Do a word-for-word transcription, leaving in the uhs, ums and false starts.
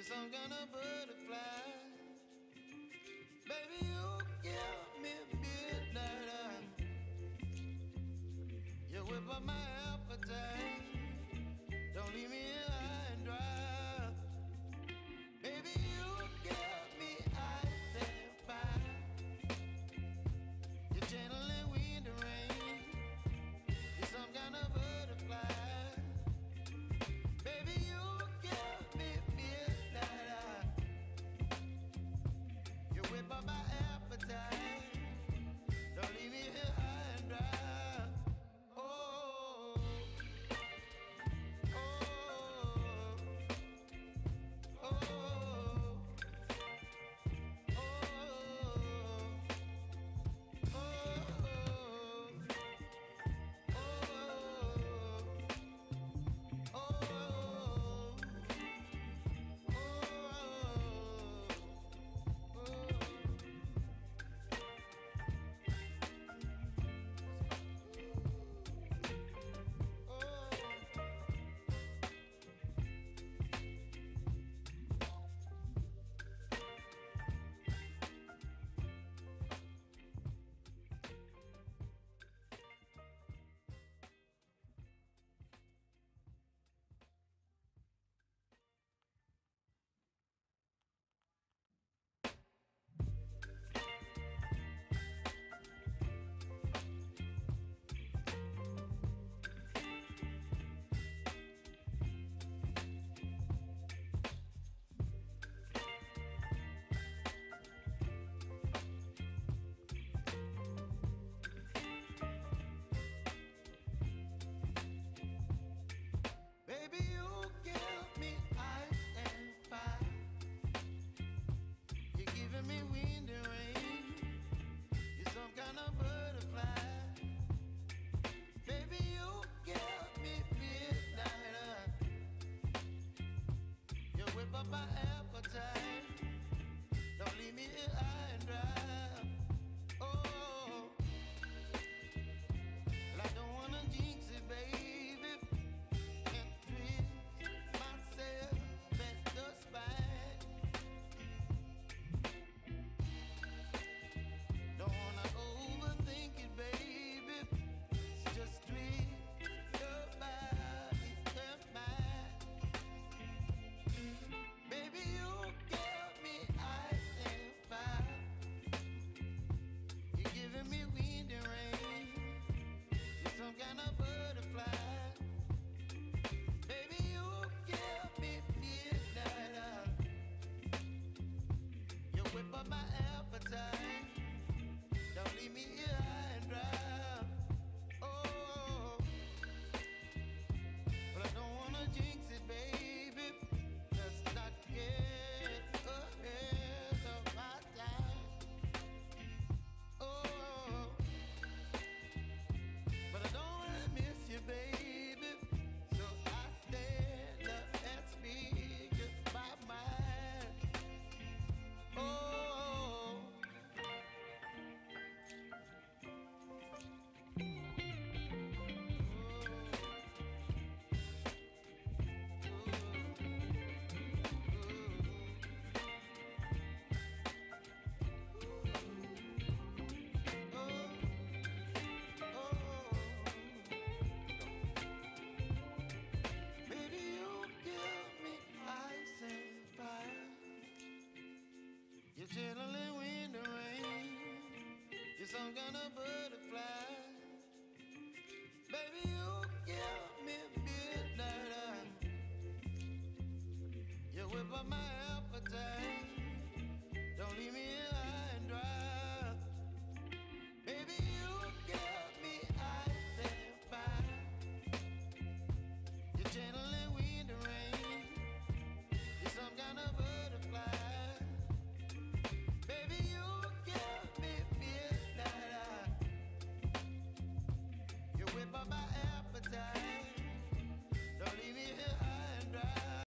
some kind of butterfly. Baby, you give me midnight. You whip up my appetite. Don't leave me here high and dry. Baby, you give me ice and fire. You're channeling wind and rain. You're some kind of butterfly. Baby, you give me midnight. You whip up my appetite. Don't leave me here high and dry. Oh, oh, oh, oh, baby, you give me ice and fire. You're giving me wind and rain. You're some kind of butterfly. Baby, you give me midnight. You whip up my appetite. Don't leave me here high and dry. Oh, well, I don't wanna jinx it, baby. And twist myself at the spine. Don't wanna overthink it, baby. It's just twist your body and mine. Baby, you give me ice and fire. You're giving me wind and rain. You're some kind of butterfly. Baby, you give me midnight. You whip up my appetite. Don't leave me here high and dry. Oh, but I don't wanna jinx it, baby. Let's not get ahead of my time. Oh, but I don't wanna miss you, baby. So I stand up and speak just my mind. Oh, baby, you give me ice and fire. You're chilling wind and rain. You're some kind of bird.